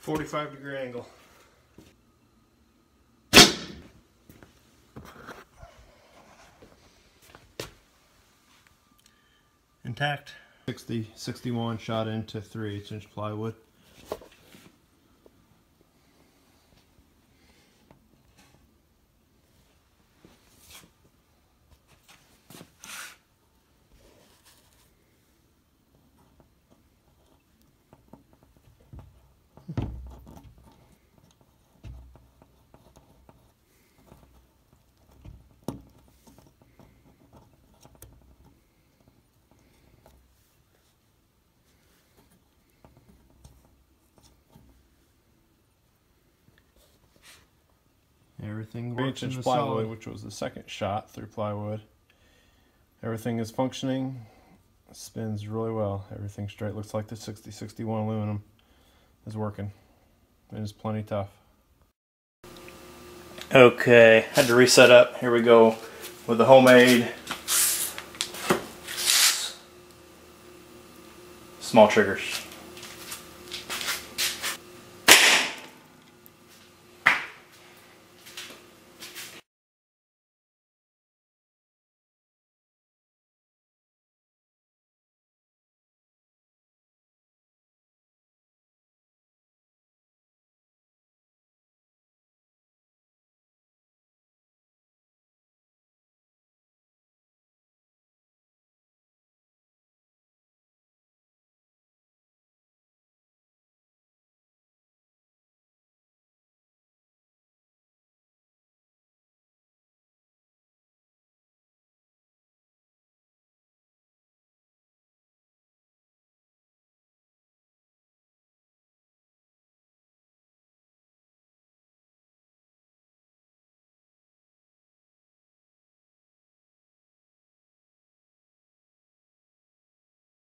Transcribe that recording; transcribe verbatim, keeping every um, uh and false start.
forty-five degree angle. Intact. sixty, sixty-one shot into three eighths inch plywood. Everything works in the plywood, solid. which was the second shot through plywood. Everything is functioning. Spins really well. Everything straight. Looks like the sixty sixty-one aluminum is working. It is plenty tough. Okay, had to reset up. Here we go with the homemade small triggers.